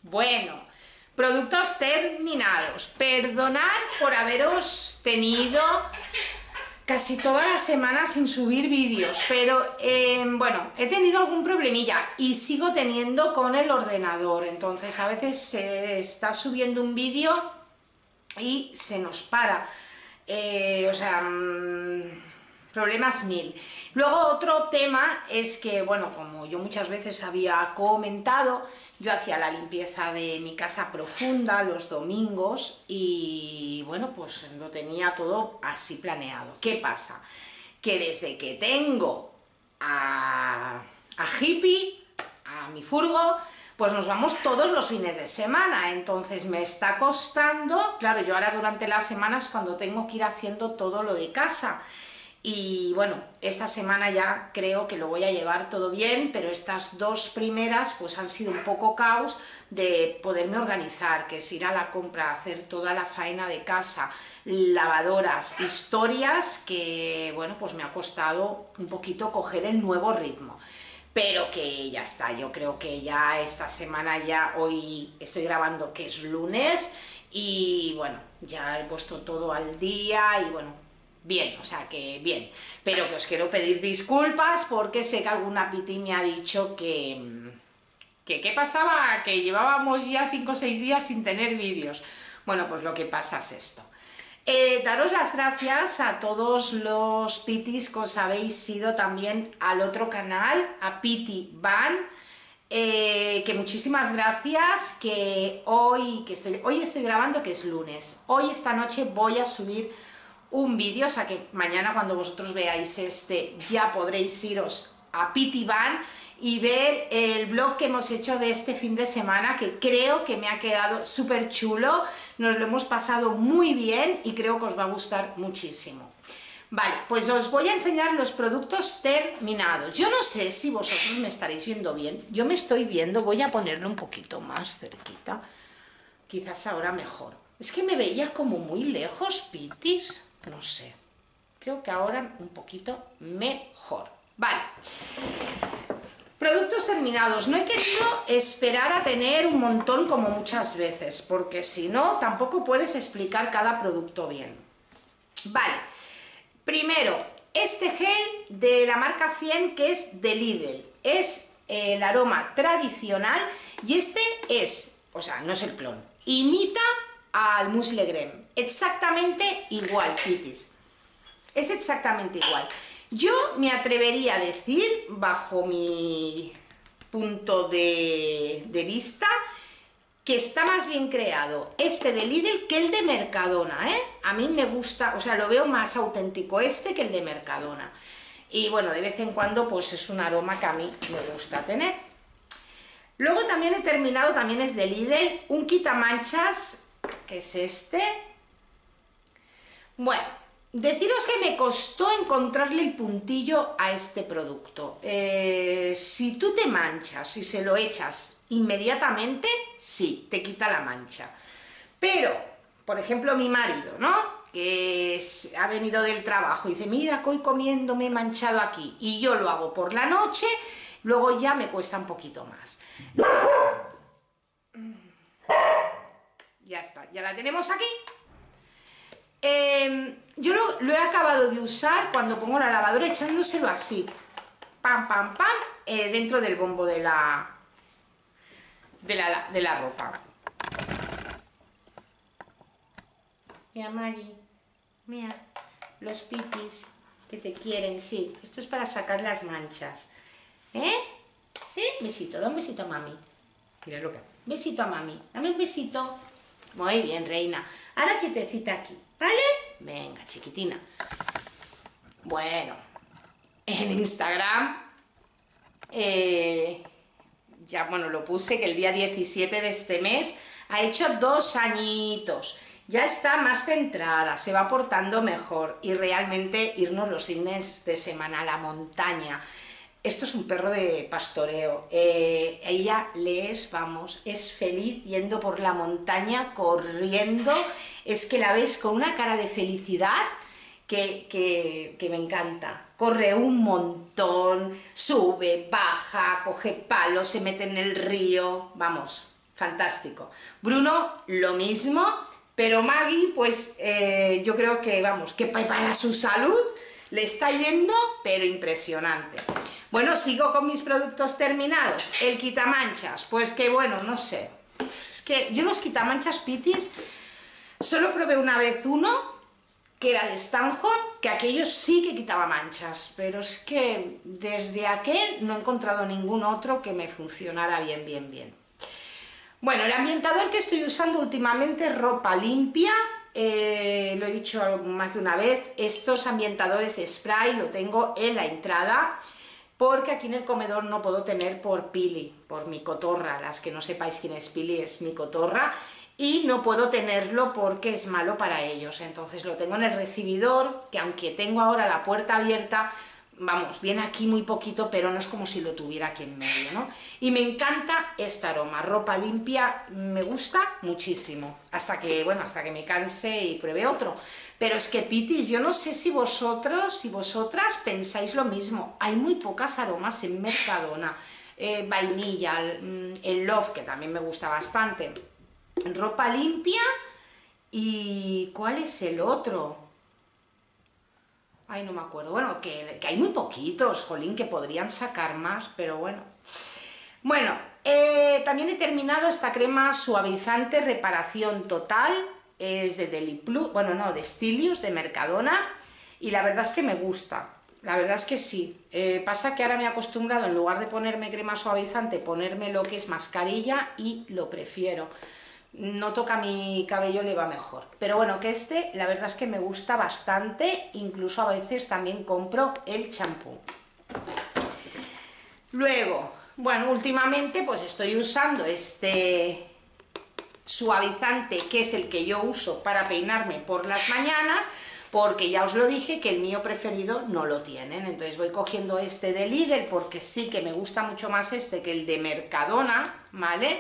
Bueno, productos terminados. Perdonad por haberos tenido casi toda la semana sin subir vídeos, pero bueno, he tenido algún problemilla y sigo teniendo con el ordenador. Entonces a veces se está subiendo un vídeo y se nos para. Problemas mil. Luego otro tema es que, bueno, como yo muchas veces había comentado, yo hacía la limpieza de mi casa profunda los domingos y, bueno, pues lo tenía todo así planeado. ¿Qué pasa? Que desde que tengo a Hippie, a mi furgo, pues nos vamos todos los fines de semana, entonces me está costando, claro, yo ahora durante las semanas cuando tengo que ir haciendo todo lo de casa. Y bueno, esta semana ya creo que lo voy a llevar todo bien, pero estas dos primeras pues han sido un poco caos de poderme organizar, que es ir a la compra, hacer toda la faena de casa, lavadoras, historias que, bueno, pues me ha costado un poquito coger el nuevo ritmo. Pero que ya está, yo creo que ya esta semana, ya hoy estoy grabando que es lunes, y bueno, ya he puesto todo al día y bueno, bien, o sea que bien, pero que os quiero pedir disculpas porque sé que alguna piti me ha dicho que qué pasaba, que llevábamos ya 5 o 6 días sin tener vídeos. Bueno, pues lo que pasa es esto. Daros las gracias a todos los pitis que os habéis ido también al otro canal, a Piti Van, que muchísimas gracias, que hoy estoy grabando, que es lunes, hoy esta noche voy a subir un vídeo, o sea que mañana cuando vosotros veáis este ya podréis iros a Piti Van y ver el vlog que hemos hecho de este fin de semana, que creo que me ha quedado súper chulo, nos lo hemos pasado muy bien y creo que os va a gustar muchísimo. Vale, pues os voy a enseñar los productos terminados. Yo no sé si vosotros me estaréis viendo bien, yo me estoy viendo, voy a ponerlo un poquito más cerquita, quizás ahora mejor. Es que me veía como muy lejos, pitis, no sé, creo que ahora un poquito mejor. Vale. Productos terminados. No he querido esperar a tener un montón como muchas veces, porque si no, tampoco puedes explicar cada producto bien. Vale, primero, este gel de la marca 100, que es de Lidl, es el aroma tradicional, y este es, o sea, no es el clon, imita al Mousse Legrand, exactamente igual, pitis, es exactamente igual. Yo me atrevería a decir, bajo mi punto de vista, que está más bien creado este de Lidl que el de Mercadona, ¿eh? A mí me gusta, o sea, lo veo más auténtico este que el de Mercadona. Y bueno, de vez en cuando pues es un aroma que a mí me gusta tener. Luego también he terminado, también es de Lidl, un quitamanchas, que es este. Bueno, deciros que me costó encontrarle el puntillo a este producto. Si tú te manchas y se lo echas inmediatamente, sí, te quita la mancha. Pero, por ejemplo, mi marido, ¿no? Que ha venido del trabajo y dice, mira, que hoy comiendo me he manchado aquí, y yo lo hago por la noche, luego ya me cuesta un poquito más. Ya está, ya la tenemos aquí. Yo lo he acabado de usar cuando pongo la lavadora, echándoselo así, pam, pam, pam, dentro del bombo de la ropa. Mira, Mari, mira, los pitis que te quieren, sí, esto es para sacar las manchas, ¿eh? ¿Sí? Besito, da un besito a mami. Mira, loca. Besito a mami, dame un besito. Muy bien, reina. Ahora quietecita aquí, ¿vale? Venga, chiquitina. Bueno, en Instagram, ya, bueno, lo puse que el día 17 de este mes ha hecho 2 añitos. Ya está más centrada, se va portando mejor, y realmente irnos los fines de semana a la montaña. Esto es un perro de pastoreo, ella es feliz yendo por la montaña, corriendo, es que la ves con una cara de felicidad que me encanta. Corre un montón, sube, baja, coge palos, se mete en el río, vamos, fantástico. Bruno, lo mismo, pero Maggie, pues yo creo que, vamos, que para su salud le está yendo, pero impresionante. Bueno, sigo con mis productos terminados. El quitamanchas, pues que bueno, no sé. Es que yo los quitamanchas Pitis solo probé una vez uno, que era de Stanhope, que aquello sí que quitaba manchas, pero es que desde aquel no he encontrado ningún otro que me funcionara bien. Bueno, el ambientador que estoy usando últimamente es Ropa Limpia, lo he dicho más de una vez, estos ambientadores de spray lo tengo en la entrada, porque aquí en el comedor no puedo tener por Pili, por mi cotorra. Las que no sepáis quién es Pili, es mi cotorra, y no puedo tenerlo porque es malo para ellos. Entonces lo tengo en el recibidor, que aunque tengo ahora la puerta abierta, vamos, viene aquí muy poquito, pero no es como si lo tuviera aquí en medio, ¿no? Y me encanta este aroma, Ropa Limpia, me gusta muchísimo, hasta que, bueno, hasta que me canse y pruebe otro. Pero es que, Pitis, yo no sé si vosotros y vosotras pensáis lo mismo, hay muy pocas aromas en Mercadona, vainilla, el Love, que también me gusta bastante, Ropa Limpia, y ¿cuál es el otro? Ay, no me acuerdo. Bueno, que hay muy poquitos, jolín, que podrían sacar más, pero bueno. Bueno, también he terminado esta crema suavizante reparación total, es de Deli Plus, bueno, no, de Stilios, de Mercadona, y la verdad es que me gusta, la verdad es que sí. Pasa que ahora me he acostumbrado, en lugar de ponerme crema suavizante, ponerme lo que es mascarilla, y lo prefiero. Noto que a mi cabello le va mejor, pero bueno, que este la verdad es que me gusta bastante, incluso a veces también compro el champú. Luego, bueno, últimamente pues estoy usando este suavizante, que es el que yo uso para peinarme por las mañanas, porque ya os lo dije que el mío preferido no lo tienen, entonces voy cogiendo este de Lidl, porque sí que me gusta mucho más este que el de Mercadona, ¿vale?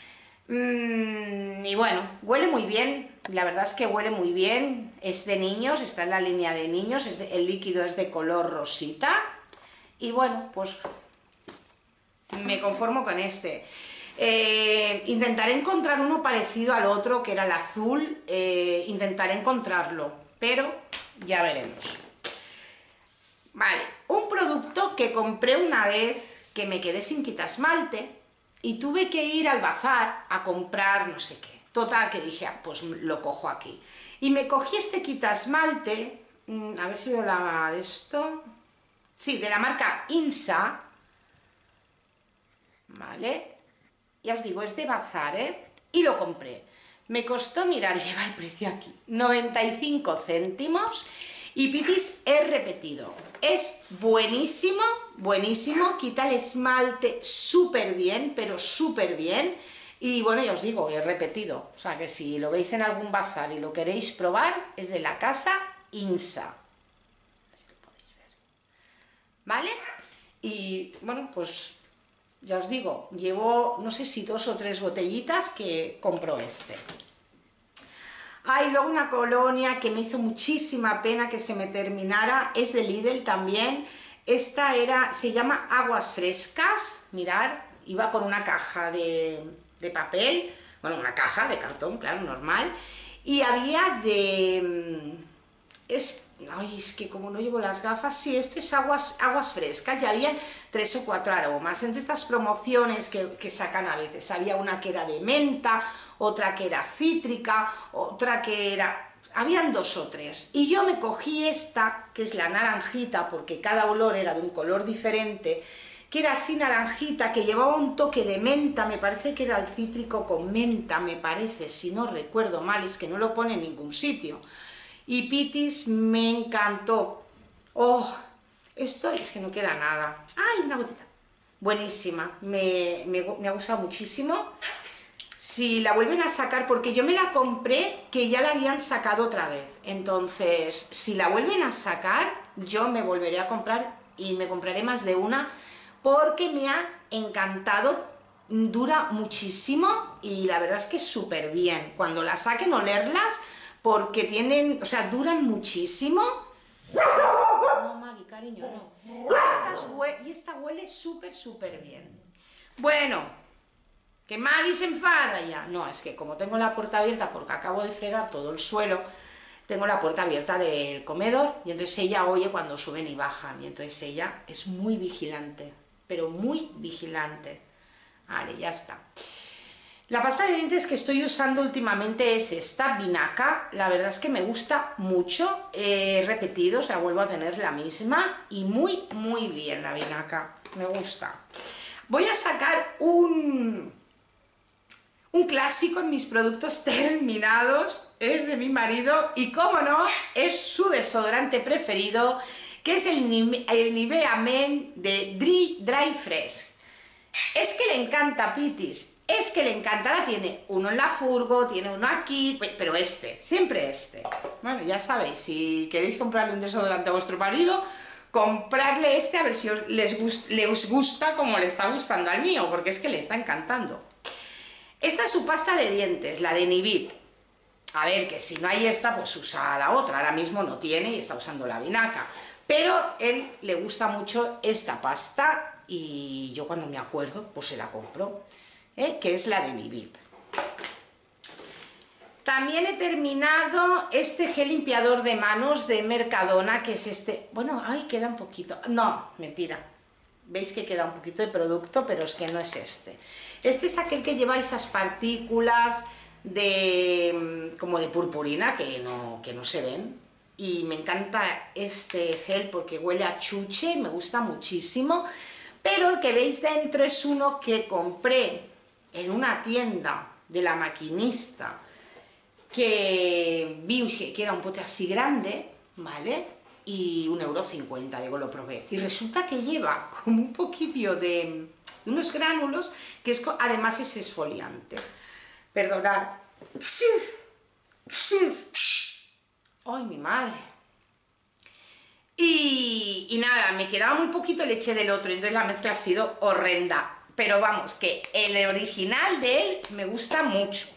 Y bueno, huele muy bien, la verdad es que huele muy bien, es de niños, está en la línea de niños, el líquido es de color rosita, y bueno, pues me conformo con este. Intentaré encontrar uno parecido al otro, que era el azul, intentaré encontrarlo, pero ya veremos. Vale, un producto que compré una vez, que me quedé sin quitasmalte, y tuve que ir al bazar a comprar no sé qué. Total, que dije, pues lo cojo aquí. Y me cogí este quitasmalte, a ver si veo la de esto. Sí, de la marca Insa, ¿vale? Ya os digo, es de bazar, ¿eh? Y lo compré. Me costó, mirar, lleva el precio aquí, 95 céntimos. Y Pitis, he repetido, es buenísimo, buenísimo, quita el esmalte súper bien, pero súper bien, y bueno, ya os digo, he repetido, o sea que si lo veis en algún bazar y lo queréis probar, es de la casa Insa, así lo podéis ver, ¿vale? Y bueno, pues ya os digo, llevo, no sé si 2 o 3 botellitas que compro este. Hay luego una colonia que me hizo muchísima pena que se me terminara, es de Lidl también. Esta se llama Aguas Frescas, mirad, iba con una caja de papel, bueno, una caja de cartón, claro, normal, y había ay, es que como no llevo las gafas, sí, esto es aguas frescas, y había 3 o 4 aromas, entre estas promociones que sacan a veces, había una que era de menta, otra que era cítrica, otra que era... habían 2 o 3, y yo me cogí esta, que es la naranjita, porque cada olor era de un color diferente, que era así naranjita, que llevaba un toque de menta, me parece que era el cítrico con menta, me parece, si no recuerdo mal, es que no lo pone en ningún sitio. Y Pitis, me encantó. Oh, esto es que no queda nada. ¡Ay, una gotita! Buenísima, me ha gustado muchísimo. Si la vuelven a sacar, porque yo me la compré, que ya la habían sacado otra vez. Entonces, si la vuelven a sacar, yo me volveré a comprar y me compraré más de una, porque me ha encantado, dura muchísimo y la verdad es que súper bien. Cuando la saquen, olerlas, porque tienen, o sea, duran muchísimo. No, Maggie, cariño, no. Y esta huele súper bien. Bueno, que Maggie se enfada ya. No, es que como tengo la puerta abierta porque acabo de fregar todo el suelo, tengo la puerta abierta del comedor y entonces ella oye cuando suben y bajan y entonces ella es muy vigilante, pero muy vigilante. Vale, ya está. La pasta de dientes que estoy usando últimamente es esta, Vinaca. La verdad es que me gusta mucho. He repetido, o sea, vuelvo a tener la misma y muy, muy bien la Vinaca. Me gusta. Voy a sacar un clásico en mis productos terminados. Es de mi marido y, como no, es su desodorante preferido, que es el Nivea Men de Dry Fresh. Es que le encanta, Pitis. Es que le encanta, ahora tiene uno en la furgo, tiene uno aquí, pero siempre este. Bueno, ya sabéis, si queréis comprarle un desodorante a vuestro marido, comprarle este a ver si les gusta como le está gustando al mío, porque es que le está encantando. Esta es su pasta de dientes, la de Nivit. A ver, que si no hay esta, pues usa la otra. Ahora mismo no tiene y está usando la Vinaca. Pero a él le gusta mucho esta pasta y yo cuando me acuerdo, pues se la compro. Que es la de Nivit. También he terminado este gel limpiador de manos de Mercadona, que es este. Bueno, ay, queda un poquito. No, mentira. Veis que queda un poquito de producto, pero es que no es este. Este es aquel que lleva esas partículas como de purpurina que no se ven. Y me encanta este gel porque huele a chuche, me gusta muchísimo. Pero el que veis dentro es uno que compré en una tienda de La Maquinista, que vi que era un pote así grande, ¿vale? Y 1,50 €, digo, lo probé. Y resulta que lleva como un poquillo de unos gránulos, que además es exfoliante. Perdonad. ¡Ay, mi madre! Y nada, me quedaba muy poquito, le eché del otro, entonces la mezcla ha sido horrenda. Pero vamos, que el original de él me gusta mucho.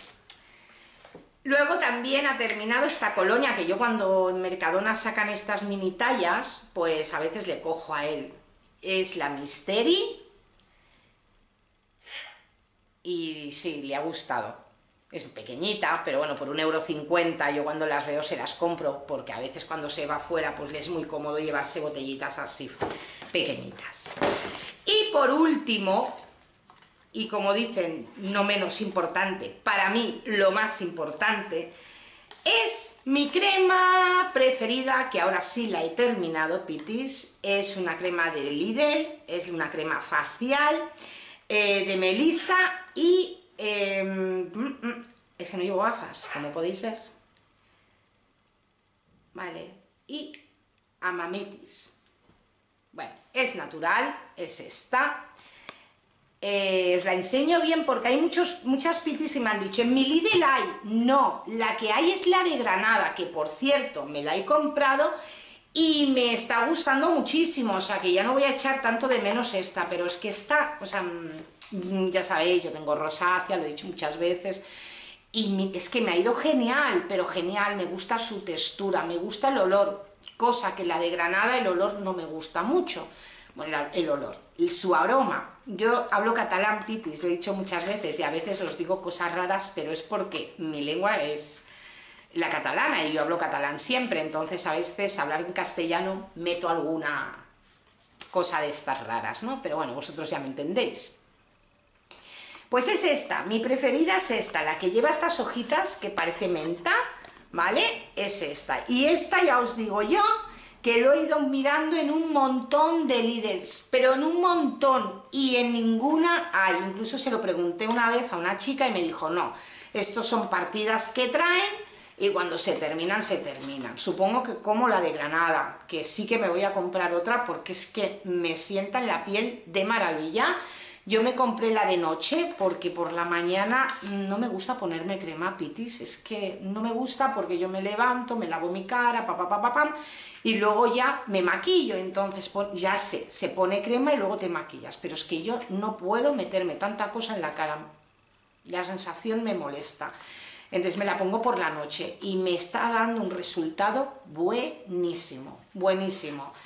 Luego también ha terminado esta colonia, que yo cuando en Mercadona sacan estas mini tallas, pues a veces le cojo a él. Es la Mystery. Y sí, le ha gustado. Es pequeñita, pero bueno, por 1,50 € yo cuando las veo se las compro, porque a veces cuando se va fuera pues le es muy cómodo llevarse botellitas así pequeñitas. Y por último, y como dicen, no menos importante, para mí lo más importante, es mi crema preferida, que ahora sí la he terminado, Pitis. Es una crema de Lidl, es una crema facial de Melissa y es que no llevo gafas, como podéis ver. Vale, y Amametis. Bueno, es natural, es esta. Os la enseño bien porque hay muchas Pitis y me han dicho, en mi Lidl hay. No, la que hay es la de Granada, que por cierto me la he comprado y me está gustando muchísimo, o sea que ya no voy a echar tanto de menos esta, pero es que esta, o sea, ya sabéis, yo tengo rosácea, lo he dicho muchas veces, y es que me ha ido genial, pero genial, me gusta su textura, me gusta el olor, cosa que la de Granada el olor no me gusta mucho. Bueno, el olor, su aroma. Yo hablo catalán, Pitis, lo he dicho muchas veces y a veces os digo cosas raras, pero es porque mi lengua es la catalana y yo hablo catalán siempre, entonces a veces hablar en castellano meto alguna cosa de estas raras, ¿no? Pero bueno, vosotros ya me entendéis. Pues es esta, mi preferida es esta, la que lleva estas hojitas que parece menta, ¿vale? Es esta. Y esta ya os digo yo que lo he ido mirando en un montón de Lidls, pero en un montón, y en ninguna hay. Incluso se lo pregunté una vez a una chica y me dijo, no, estos son partidas que traen y cuando se terminan, se terminan. Supongo que como la de Granada, que sí que me voy a comprar otra porque es que me sienta en la piel de maravilla. Yo me compré la de noche porque por la mañana no me gusta ponerme crema, Pitis, es que no me gusta porque yo me levanto, me lavo mi cara, pam, y luego ya me maquillo, entonces ya se pone crema y luego te maquillas, pero es que yo no puedo meterme tanta cosa en la cara, la sensación me molesta. Entonces me la pongo por la noche y me está dando un resultado buenísimo, buenísimo.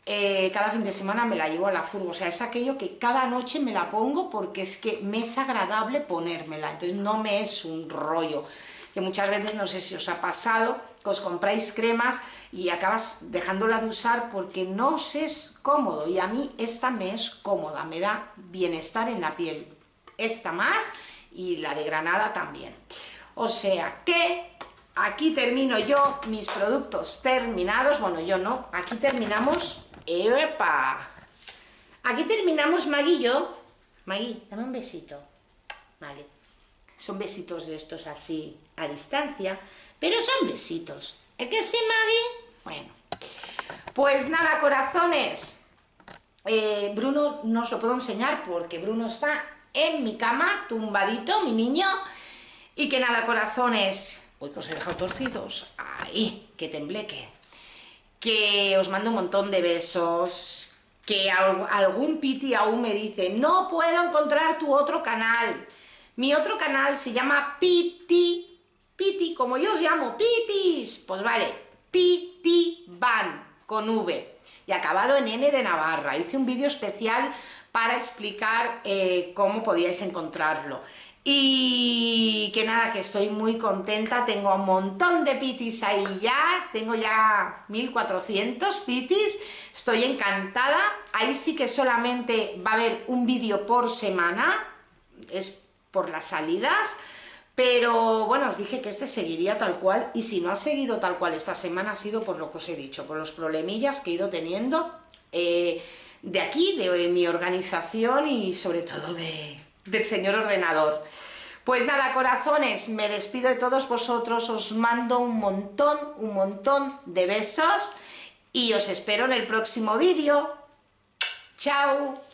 cada fin de semana me la llevo a la furgo, o sea, es aquello que cada noche me la pongo porque es que me es agradable ponérmela, entonces no me es un rollo, que muchas veces, no sé si os ha pasado, que os compráis cremas y acabas dejándola de usar porque no os es cómodo, y a mí esta me es cómoda, me da bienestar en la piel, esta más, y la de Granada también. O sea que aquí termino yo mis productos terminados, bueno, yo no, aquí terminamos. ¡Epa! Aquí terminamos, Magui y yo. Magui, dame un besito. Vale. Son besitos de estos así, a distancia, pero son besitos. ¿Es que sí, Magui? Bueno. Pues nada, corazones. Bruno no os lo puedo enseñar porque Bruno está en mi cama, tumbadito, mi niño. Y que nada, corazones. Uy, que os he dejado torcidos. ¡Ay! ¡Que tembleque! Que os mando un montón de besos, que algún piti aún me dice, no puedo encontrar tu otro canal. Mi otro canal se llama Piti, Piti, como yo os llamo, Pitis. Pues vale, Piti Van, con V, y acabado en N de Navarra. Hice un vídeo especial para explicar cómo podíais encontrarlo. Y que nada, que estoy muy contenta, tengo un montón de pitis ahí ya, tengo ya 1400 pitis, estoy encantada. Ahí sí que solamente va a haber un vídeo por semana, es por las salidas, pero bueno, os dije que este seguiría tal cual, y si no ha seguido tal cual esta semana ha sido por lo que os he dicho, por los problemillas que he ido teniendo de aquí, de mi organización y sobre todo del señor ordenador. Pues nada, corazones, me despido de todos vosotros, os mando un montón de besos y os espero en el próximo vídeo. ¡Chao!